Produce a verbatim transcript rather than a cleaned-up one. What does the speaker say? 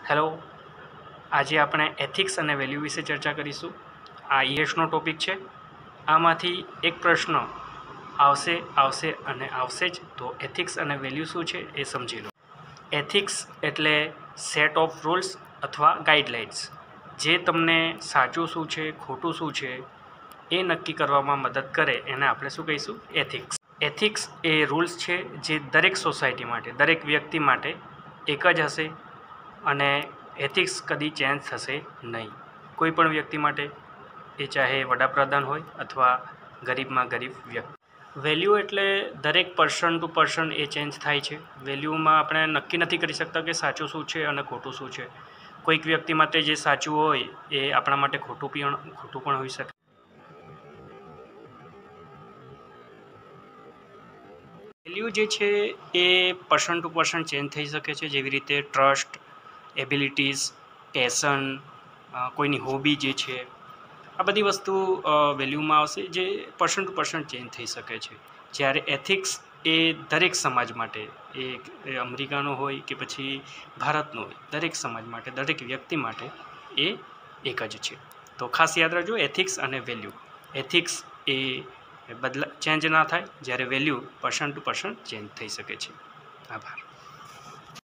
Hello, આજે આપણે ethics અને વેલ્યુ વિશે ચર્ચા કરીશું. આ ઈએસનો ટોપિક છે. આમાંથી એક પ્રશ્ન આવશે આવશે અને આવશે જ. તો એથિક્સ અને વેલ્યુ શું છે એ સમજી લો. એથિક્સ એટલે સેટ ઓફ રૂલ્સ અથવા ગાઈડલાઇન્સ, જે તમને સાચું શું છે ખોટું શું છે એ નક્કી કરવામાં મદદ કરે એને આપણે શું કહીશું? એથિક્સ. એથિક્સ એ રૂલ્સ છે જે દરેક સોસાયટી માટે, દરેક વ્યક્તિ માટે એક જ હશે અને એથિક્સ કદી ચેન્જ થશે નહીં કોઈ પણ વ્યક્તિ માટે, એ ચાહે વડાપ્રધાન હોય અથવા ગરીબમાં ગરીબ વ્યક્તિ. વેલ્યુ એટલે દરેક પર્સન ટુ પર્સન એ ચેન્જ થાય છે. વેલ્યુમાં આપણે નક્કી નથી કરી શકતા કે સાચું શું છે અને ખોટું શું છે. કોઈક વ્યક્તિ માટે જે સાચું હોય એ આપણા માટે ખોટું પણ ખોટું પણ હોઈ શકે. વેલ્યુ જે છે એ પર્સન ટુ પર્સન ચેન્જ થઈ શકે છે. જેવી રીતે ટ્રસ્ટ, એબિલિટીઝ, પેશન, કોઈની હોબી જે છે, આ બધી વસ્તુ વેલ્યુમાં આવશે જે પર્સન ટુ પર્સન ચેન્જ થઈ શકે છે. જ્યારે એથિક્સ એ દરેક સમાજ માટે, એ અમેરિકાનો હોય કે પછી ભારતનો હોય, દરેક સમાજ માટે, દરેક વ્યક્તિ માટે એ એક જ છે. તો ખાસ યાદ રાખજો, એથિક્સ અને વેલ્યુ. એથિક્સ એ બદલા ચેન્જ ના થાય, જ્યારે value person to person change થઈ શકે છે. આભાર.